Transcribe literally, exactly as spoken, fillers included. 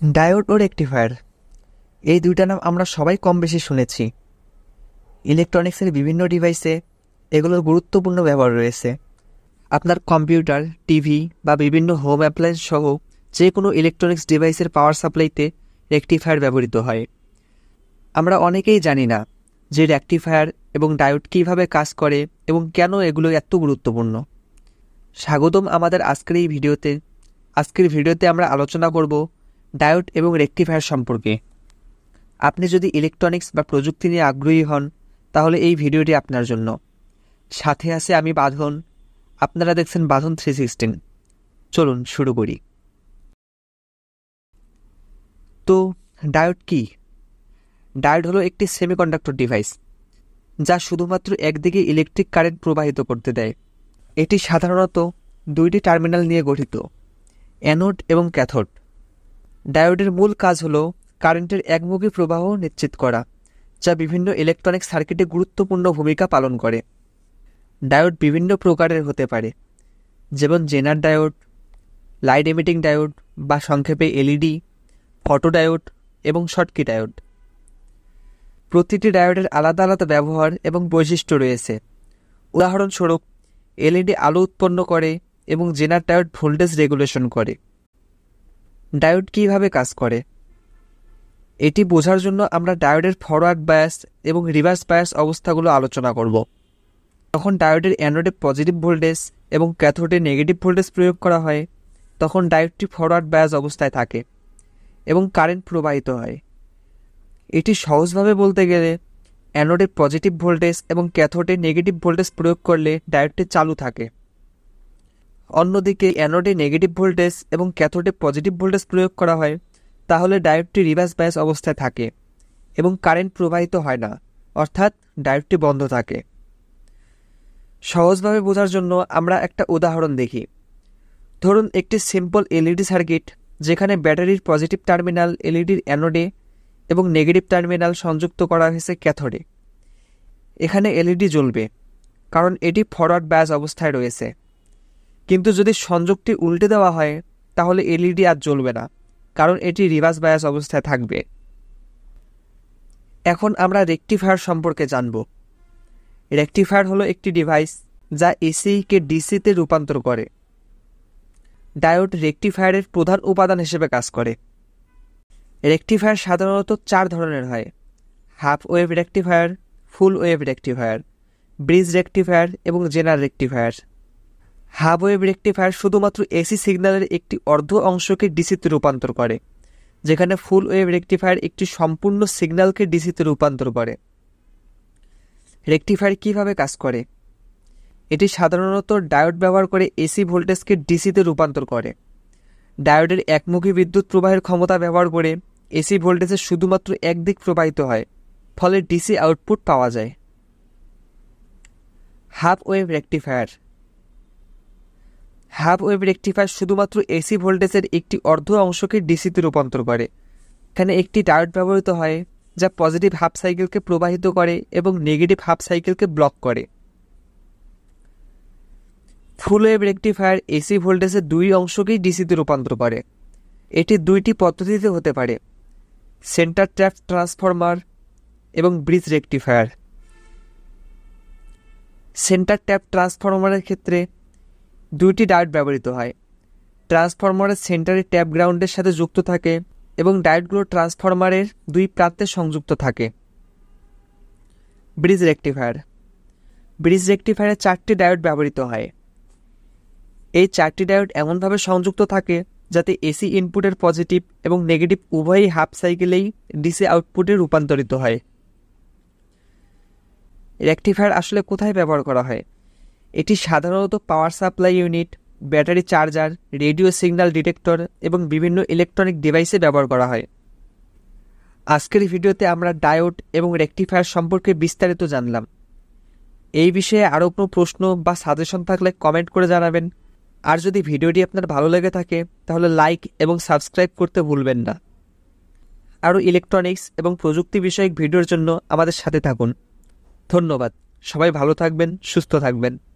Diode ও rectifier এই দুইটা নাম আমরা সবাই কম বেশি শুনেছি। ইলেকট্রনিক্সের বিভিন্ন ডিভাইসে এগুলোর গুরুত্বপূর্ণ ব্যবহার রয়েছে। আপনার কম্পিউটার, টিভি বা বিভিন্ন হোম অ্যাপ্লায়েন্স সহ যে কোনো ইলেকট্রনিক্স ডিভাইসের পাওয়ার সাপ্লাইতে রেকটিফায়ার ব্যবহৃত হয়। আমরা অনেকেই জানি না যে রেকটিফায়ার এবং ডায়োড কীভাবে কাজ করে এবং কেন এগুলো এত গুরুত্বপূর্ণ। স্বাগতম আমাদের আজকের এই ভিডিওতে। আজকের ভিডিওতে আমরা আলোচনা করব ডায়োড এবং রেকটিফায়ার সম্পর্কে। আপনি যদি ইলেকট্রনিক্স বা প্রযুক্তি নিয়ে আগ্রহী হন তাহলে এই ভিডিওটি আপনার জন্য। সাথে আছে আমি বাঁধন, আপনারা দেখছেন বাঁধন থ্রি সিক্সটিন। চলুন শুরু করি। তো ডায়োড কি? ডায়োড হলো একটি সেমিকন্ডাক্টর ডিভাইস যা শুধুমাত্র একদিকে ইলেকট্রিক কারেন্ট প্রবাহিত করতে দেয়। এটি সাধারণত দুইটি টার্মিনাল নিয়ে গঠিত, অ্যানোড এবং ক্যাথোড। ডায়োডের মূল কাজ হল কারেন্টের একমুখী প্রবাহ নিশ্চিত করা, যা বিভিন্ন ইলেকট্রনিক সার্কিটে গুরুত্বপূর্ণ ভূমিকা পালন করে। ডায়োড বিভিন্ন প্রকারের হতে পারে, যেমন zener diode, light emitting diode বা সংক্ষেপে এলইডি, ফটোডায়োড এবং শর্টকি ডায়োড। প্রতিটি ডায়োডের আলাদা আলাদা ব্যবহার এবং বৈশিষ্ট্য রয়েছে। উদাহরণস্বরূপ, এলইডি আলো উৎপন্ন করে এবং জেনার ডায়োড ভোল্টেজ রেগুলেশন করে। ডায়োড কীভাবে কাজ করে এটি বোঝার জন্য আমরা ডায়োডের ফরওয়ার্ড বায়াস এবং রিভার্স বায়াস অবস্থাগুলো আলোচনা করব। যখন ডায়োডের অ্যানোডে পজিটিভ ভোল্টেজ এবং ক্যাথোডে নেগেটিভ ভোল্টেজ প্রয়োগ করা হয় তখন ডায়োডটি ফরওয়ার্ড বায়াস অবস্থায় থাকে এবং কারেন্ট প্রবাহিত হয়। এটি সহজভাবে বলতে গেলে অ্যানোডে পজিটিভ ভোল্টেজ এবং ক্যাথোডে নেগেটিভ ভোল্টেজ প্রয়োগ করলে ডায়োডটি চালু থাকে। অন্যদিকে অ্যানোডে নেগেটিভ ভোল্টেজ এবং ক্যাথোডে পজিটিভ ভোল্টেজ প্রয়োগ করা হয় তাহলে ডায়োডটি রিভার্স বায়াস অবস্থায় থাকে এবং কারেন্ট প্রবাহিত হয় না, অর্থাৎ ডায়োডটি বন্ধ থাকে। সহজভাবে বোঝার জন্য আমরা একটা উদাহরণ দেখি। ধরুন একটি সিম্পল এলইডি সার্কিট যেখানে ব্যাটারির পজিটিভ টার্মিনাল এলইডির অ্যানোডে এবং নেগেটিভ টার্মিনাল সংযুক্ত করা হয়েছে ক্যাথোডে। এখানে এলইডি জ্বলবে কারণ এটি ফরওয়ার্ড বায়াস অবস্থায় রয়েছে, কিন্তু যদি সংযোগটি উল্টে দেওয়া হয় তাহলে এলইডি আর জ্বলবে না, কারণ এটি রিভার্স বায়াস অবস্থায় থাকবে। এখন আমরা রেকটিফায়ার সম্পর্কে জানব। রেকটিফায়ার হলো একটি ডিভাইস যা এসিকে ডিসিতে রূপান্তর করে। ডায়োড রেকটিফায়ারের প্রধান উপাদান হিসেবে কাজ করে। রেকটিফায়ার সাধারণত চার ধরনের হয়: half wave rectifier, full wave rectifier, bridge rectifier এবং zener rectifier. Half wave rectifier শুধুমাত্র এসি সিগন্যালের একটি অর্ধ অংশকে ডিসিতে রূপান্তর করে, যেখানে ফুল ওয়েভ রেকটিফায়ার একটি সম্পূর্ণ সিগন্যালকে ডিসিতে রূপান্তর করে। রেকটিফায়ার কিভাবে কাজ করে? এটি সাধারণত ডায়োড ব্যবহার করে এসি ভোল্টেজকে ডিসিতে রূপান্তর করে। ডায়োডের একমুখী বিদ্যুৎ প্রবাহের ক্ষমতা ব্যবহার করে এসি ভোল্টেজের শুধুমাত্র একদিক প্রবাহিত হয়, ফলে ডিসি আউটপুট পাওয়া যায়। Half wave rectifier half wave rectifier শুধুমাত্র এসি ভোল্টেজের একটি অর্ধ অংশকে ডিসিতে রূপান্তর করে। এখানে একটি ডায়োড ব্যবহৃত হয় যা পজিটিভ হাফ সাইকেলকে প্রবাহিত করে এবং নেগেটিভ হাফ সাইকেলকে ব্লক করে। ফুল ওয়েভ রেকটিফায়ার এসি ভোল্টেজের দুই অংশকেই ডিসিতে রূপান্তর করে। এটি দুইটি পদ্ধতিতে হতে পারে: সেন্টার ট্যাপ ট্রান্সফরমার এবং ব্রিজ রেকটিফায়ার। সেন্টার ট্যাপ ট্রান্সফরমারের ক্ষেত্রে দুইটি ডায়োড ব্যবহৃত হয়। ট্রান্সফরমারের সেন্টারে ট্যাপ গ্রাউন্ডের সাথে যুক্ত থাকে এবং ডায়োডগুলো ট্রান্সফরমারের দুই প্রান্তে সংযুক্ত থাকে। ব্রিজ রেকটিফায়ার ব্রিজ রেকটিফায়ারে চারটি ডায়োড ব্যবহৃত হয়। এই চারটি ডায়োড এমনভাবে সংযুক্ত থাকে যাতে এসি ইনপুটের পজিটিভ এবং নেগেটিভ উভয়ই হাফ সাইকেলেই ডিসি আউটপুটে রূপান্তরিত হয়। রেকটিফায়ার আসলে কোথায় ব্যবহার করা হয়? এটি সাধারণত power supply unit, battery charger, radio signal detector এবং বিভিন্ন ইলেকট্রনিক ডিভাইসে ব্যবহার করা হয়। আজকের ভিডিওতে আমরা ডায়োড এবং রেকটিফায়ার সম্পর্কে বিস্তারিত জানলাম। এই বিষয়ে আরও কোনো প্রশ্ন বা সাজেশন থাকলে কমেন্ট করে জানাবেন। আর যদি ভিডিওটি আপনার ভালো লেগে থাকে তাহলে লাইক এবং সাবস্ক্রাইব করতে ভুলবেন না। আরও ইলেকট্রনিক্স এবং প্রযুক্তি বিষয়ক ভিডিওর জন্য আমাদের সাথে থাকুন। ধন্যবাদ। সবাই ভালো থাকবেন, সুস্থ থাকবেন।